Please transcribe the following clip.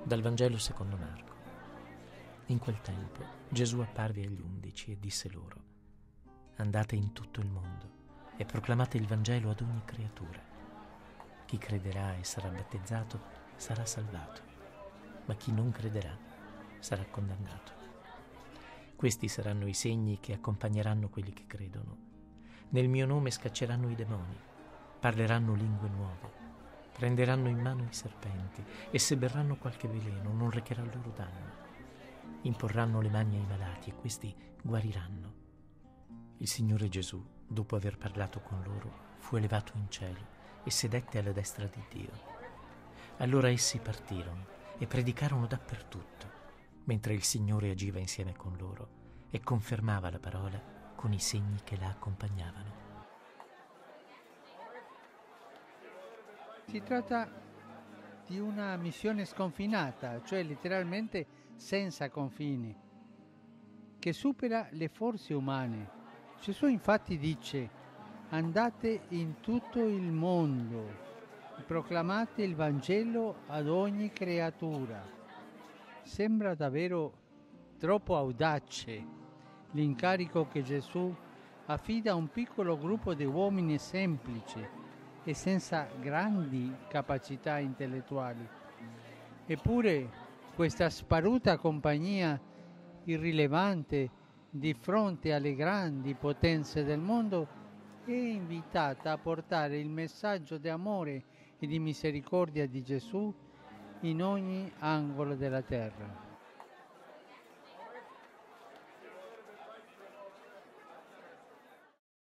Dal Vangelo secondo Marco. In quel tempo Gesù apparve agli 11 e disse loro: andate in tutto il mondo e proclamate il Vangelo ad ogni creatura. Chi crederà e sarà battezzato sarà salvato, ma chi non crederà sarà condannato. Questi saranno i segni che accompagneranno quelli che credono. Nel mio nome scacceranno i demoni, parleranno lingue nuove, prenderanno in mano i serpenti e se berranno qualche veleno non recherà loro danno. Imporranno le mani ai malati e questi guariranno. Il Signore Gesù, dopo aver parlato con loro, fu elevato in cielo e sedette alla destra di Dio. Allora essi partirono e predicarono dappertutto, mentre il Signore agiva insieme con loro e confermava la parola con i segni che la accompagnavano. Si tratta di una missione sconfinata, cioè letteralmente senza confini, che supera le forze umane. Gesù infatti dice: andate in tutto il mondo e proclamate il Vangelo ad ogni creatura. Sembra davvero troppo audace l'incarico che Gesù affida a un piccolo gruppo di uomini semplici e senza grandi capacità intellettuali. Eppure questa sparuta compagnia irrilevante di fronte alle grandi potenze del mondo è invitata a portare il messaggio di amore e di misericordia di Gesù in ogni angolo della terra.